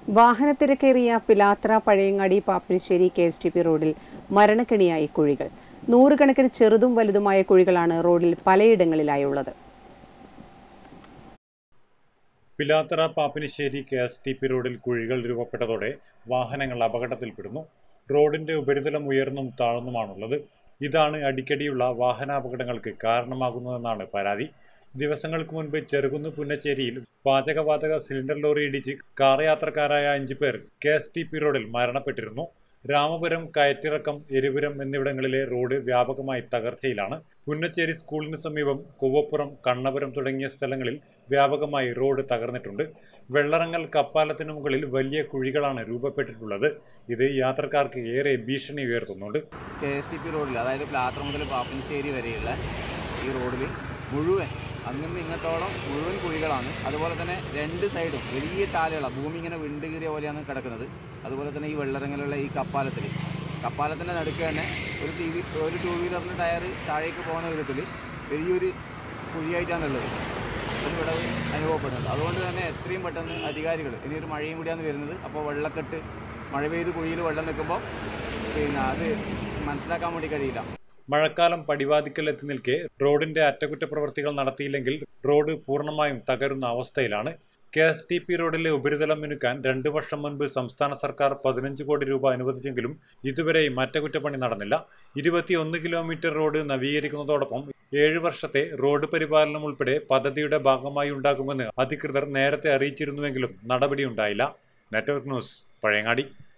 വാഹനത്തിരക്കേറിയ പിലാത്ര Pazhayangadi Pappinisseri KSTP റോഡിൽ മരണക്കെണിയായി കുഴികൾ. നൂറുകണക്കിന് ചെറുതും വലുതുമായ കുഴികളാണ് റോഡിൽ പലയിടങ്ങളിലായുള്ളത്. പിലാത്ര പാപ്പിനിശ്ശേരി KSTP റോഡിൽ കുഴികൾ രൂപപ്പെട്ടതോടെ വാഹനങ്ങൾ അപകടത്തിൽപ്പെടുന്നു. റോഡിന്റെ ഉപരിതലം ഉയർന്നും താഴ്ന്നുമാണുള്ളത്. ഇതാണ് അടിക്കടിയുള്ള വാഹനാപകടങ്ങൾക്ക് കാരണമാകുന്നതെന്നാണ് പരാതി. ദിവസങ്ങൾക്ക് മുൻപ് ചെറുകുന്ന് പുന്നച്ചേരിയിൽ പാചകവാതക സിലിണ്ടർ ലോറി ഇടിച്ച് കാർ യാത്രക്കാരായ 5 പേർ KSTP റോഡിൽ മരണപ്പെട്ടിരുന്നു. രാമപുരം, കയറ്റിറക്കം, എരിപുരം എന്നിവിടങ്ങളിലെ റോഡ് വ്യാപകമായി തകർച്ചയിലാണ്. പുന്നച്ചേരി സ്കൂളിന് സമീപം കൂവപ്പുറം, കണ്ണപുരം തുടങ്ങിയ സ്ഥലങ്ങളിൽ വ്യാപകമായി റോഡ് തകർന്നിട്ടുണ്ട്. വെള്ളറങ്ങൽ കപ്പാലത്തിന് മുകളിൽ വലിയ കുഴികളാണ് രൂപപ്പെട്ടിട്ടുള്ളത്. ഇത് യാത്രക്കാർക്ക് ഏറെ ഭീഷണി ഉയർത്തുന്നുണ്ട്. KSTP റോഡിൽ, അതായത് പിലാത്ര മുതൽ പാപ്പിനിശ്ശേരി വരെയുള്ള ഈ റോഡിൽ മുഴുവൻ അങ്ങും ഇങ്ങോട്ടോളം മുഴുവൻ കുഴികളാണ്. അതുപോലെ തന്നെ 2 സൈഡും വലിയ ചാലുകളാണ്. ഭൂമി ഇങ്ങനെ വിണ്ട് കീറിയ പോലെയാണ് കിടക്കുന്നത്. അതുപോലെ തന്നെ ഈ വെള്ളറങ്ങലുള്ള ഈ കപ്പാലത്തിൻ്റെ നടുക്ക് തന്നെ ഒരു 2 വീലറിൻ്റെ ടയർ താഴേക്ക് പോകുന്ന വിധത്തിൽ വലിയൊരു കുഴിയായിട്ടാണുള്ളത്. ഒരു വിടവ് അനുഭവപ്പെടുന്നത്. അതുകൊണ്ട് തന്നെ എത്രയും പെട്ടെന്ന് അധികാരികൾ, ഇനിയൊരു മഴയും കൂടിയാണ് വരുന്നത്, അപ്പോൾ വെള്ളക്കെട്ട്, മഴ പെയ്ത് കുഴിയിൽ വെള്ളം നിൽക്കുമ്പോൾ അത് മനസ്സിലാക്കാൻ വേണ്ടി കഴിയില്ല. മഴക്കാലം പടിവാതിക്കൽ എത്തി നിൽക്കെ റോഡിന്റെ അറ്റകുറ്റപ്രവൃത്തികൾ നടത്തിയില്ലെങ്കിൽ റോഡ് പൂർണ്ണമായും തകരുന്ന അവസ്ഥയിലാണ്. KSTP റോഡിലെ ഉപരിതലം മിനുക്കാൻ 2 വർഷം മുൻപ് സംസ്ഥാന സർക്കാർ 15 കോടി രൂപ അനുവദിച്ചെങ്കിലും ഇതുവരെയും അറ്റകുറ്റപ്പണി നടന്നില്ല. 21 കിലോമീറ്റർ റോഡ് നവീകരിക്കുന്നതോടൊപ്പം 7 വർഷത്തെ റോഡ് പരിപാലനം ഉൾപ്പെടെ പദ്ധതിയുടെ ഭാഗമായി ഉണ്ടാകുമെന്ന് അധികൃതർ നേരത്തെ അറിയിച്ചിരുന്നുവെങ്കിലും നടപടിയുണ്ടായില്ല. Network news, Pazhayangadi.